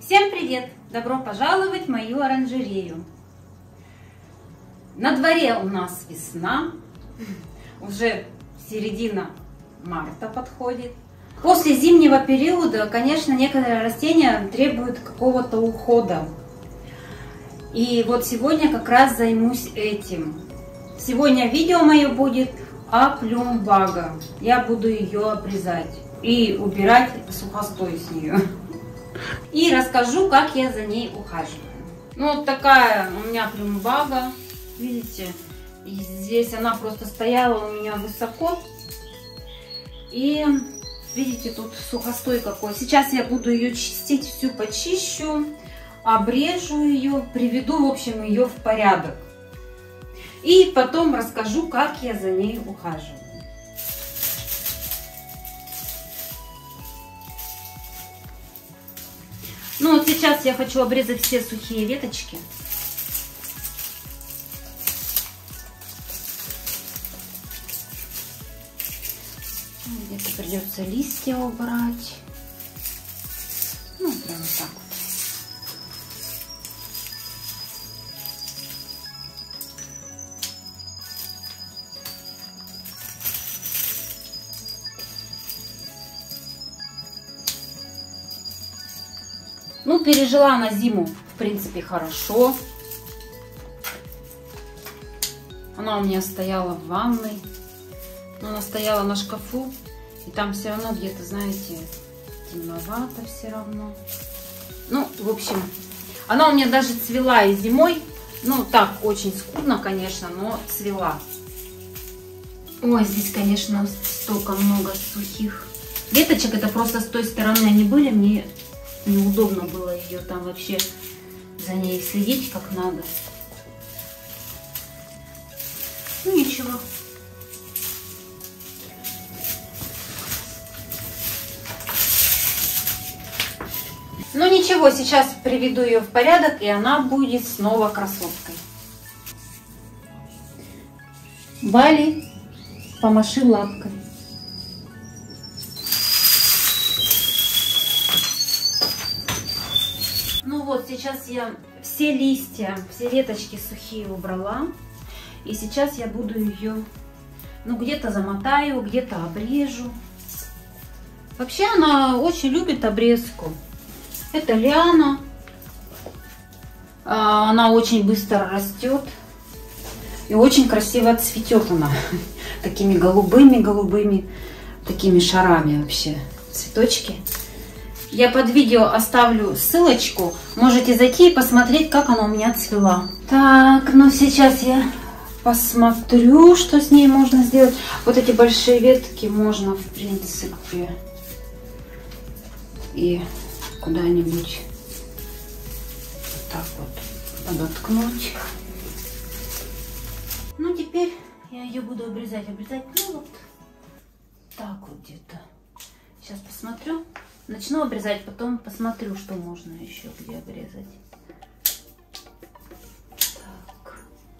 Всем привет! Добро пожаловать в мою оранжерею. На дворе у нас весна, уже середина марта подходит. После зимнего периода, конечно, некоторые растения требуют какого-то ухода. И вот сегодня как раз займусь этим. Сегодня видео мое будет о плюмбага. Я буду ее обрезать и убирать сухостой с нее. И расскажу, как я за ней ухаживаю. Ну, вот такая у меня плюмбага. Видите, и здесь она просто стояла у меня высоко. И видите, тут сухостой какой. Сейчас я буду ее чистить, всю почищу, обрежу ее, приведу, в общем, ее в порядок. И потом расскажу, как я за ней ухаживаю. Ну вот сейчас я хочу обрезать все сухие веточки. Где-то придется листья убрать. Ну, прям так вот. Ну, пережила она зиму, в принципе, хорошо. Она у меня стояла в ванной. Но она стояла на шкафу. И там все равно где-то, знаете, темновато все равно. Ну, в общем, она у меня даже цвела и зимой. Ну, так, очень скудно, конечно, но цвела. Ой, здесь, конечно, столько много сухих веточек. Это просто с той стороны они были. Мне неудобно было ее там вообще за ней следить как надо. Ну, ничего. Ну ничего, сейчас приведу ее в порядок, и она будет снова красоткой. Бали, помаши лапкой. Ну вот, сейчас я все листья, все веточки сухие убрала. И сейчас я буду ее, ну, где-то замотаю, где-то обрежу. Вообще она очень любит обрезку. Это лиана. Она очень быстро растет. И очень красиво цветет она. Такими голубыми, такими шарами вообще цветочки. Я под видео оставлю ссылочку. Можете зайти и посмотреть, как она у меня цвела. Так, ну сейчас я посмотрю, что с ней можно сделать. Вот эти большие ветки можно, в принципе, и куда-нибудь так вот подоткнуть. Ну, теперь я ее буду обрезать, ну, вот так вот где-то. Сейчас посмотрю. Начну обрезать, потом посмотрю, что можно еще где обрезать. Так.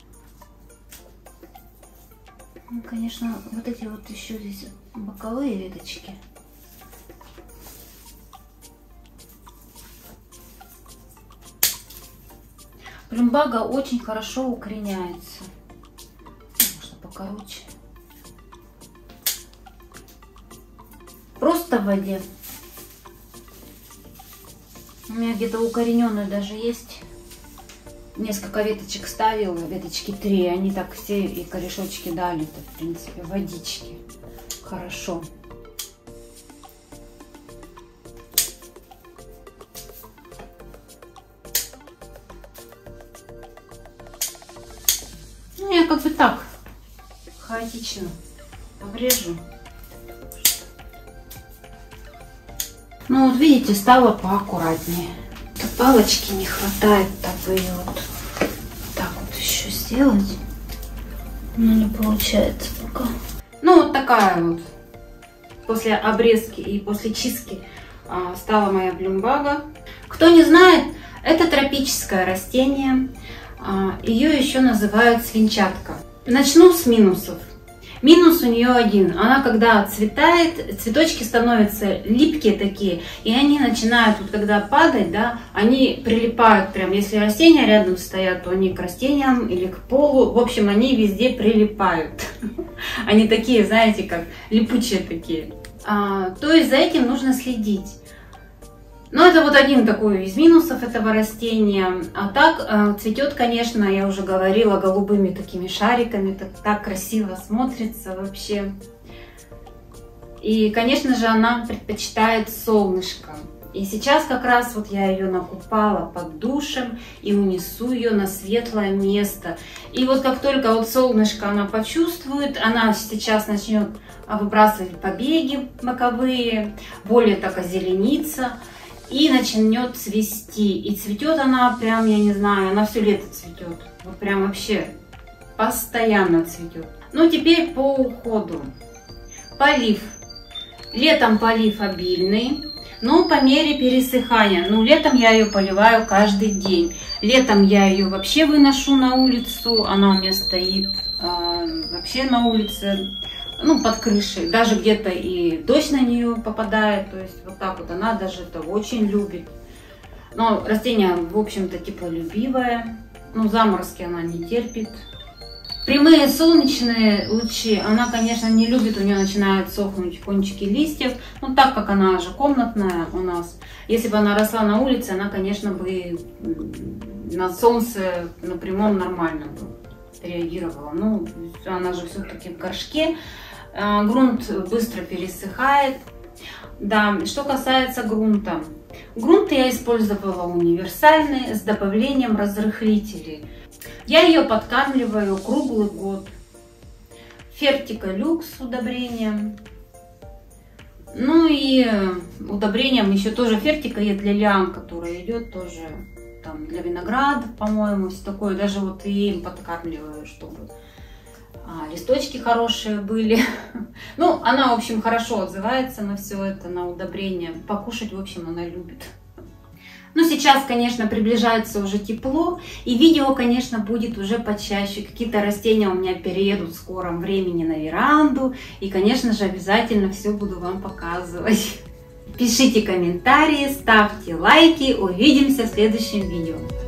Ну, конечно, вот эти вот еще здесь боковые веточки. Плюмбага очень хорошо укореняется. Можно покороче. Просто в воде. У меня где-то укорененную даже есть. Несколько веточек ставила, веточки 3. Они так все и корешочки дали. Это, в принципе, водички. Хорошо. Ну, я как бы так хаотично обрежу. Ну, вот видите, стало поаккуратнее. Тут палочки не хватает, так бы ее вот так вот еще сделать. Но не получается пока. Ну, вот такая вот после обрезки и после чистки стала моя плюмбага. Кто не знает, это тропическое растение. Ее еще называют свинчатка. Начну с минусов. Минус у нее один. Она когда отцветает, цветочки становятся липкие такие, и они начинают, вот когда падать, да, они прилипают прям. Если растения рядом стоят, то они к растениям или к полу. В общем, они везде прилипают. Они такие, знаете, как липучие такие. То есть за этим нужно следить. Но это вот один такой из минусов этого растения. А так цветет, конечно, я уже говорила, голубыми такими шариками. Так красиво смотрится вообще. И, конечно же, она предпочитает солнышко. И сейчас как раз вот я ее накупала под душем и унесу ее на светлое место. И вот как только вот солнышко она почувствует, она сейчас начнет выбрасывать побеги боковые, более так озеленится. И начнет цвести. И цветет она прям, я не знаю, она все лето цветет. Вот прям вообще постоянно цветет. Ну, теперь по уходу. Полив. Летом полив обильный, но по мере пересыхания. Ну, летом я ее поливаю каждый день. Летом я ее вообще выношу на улицу. Она у меня стоит вообще на улице. Ну, под крышей, даже где-то и дождь на нее попадает, то есть вот так вот она даже это очень любит. Но растение, в общем-то, теплолюбивое, ну, заморозки она не терпит. Прямые солнечные лучи она, конечно, не любит, у нее начинают сохнуть кончики листьев, ну, так как она же комнатная у нас. Если бы она росла на улице, она, конечно, бы на солнце на прямом нормально бы реагировала. Ну, она же все-таки в горшке. Грунт быстро пересыхает. Да, что касается грунта. Грунт я использовала универсальный с добавлением разрыхлителей. Я ее подкармливаю круглый год. Фертика люкс удобрением. Ну и удобрением еще тоже фертика есть для лиан, которая идет тоже там для винограда, по-моему, все такое. Даже вот и им подкармливаю, чтобы листочки хорошие были. Ну, она, в общем, хорошо отзывается на все это, на удобрение. Покушать, в общем, она любит. Ну, сейчас, конечно, приближается уже тепло, и видео, конечно, будет уже почаще. Какие-то растения у меня переедут в скором времени на веранду, и, конечно же, обязательно все буду вам показывать. Пишите комментарии, ставьте лайки, увидимся в следующем видео.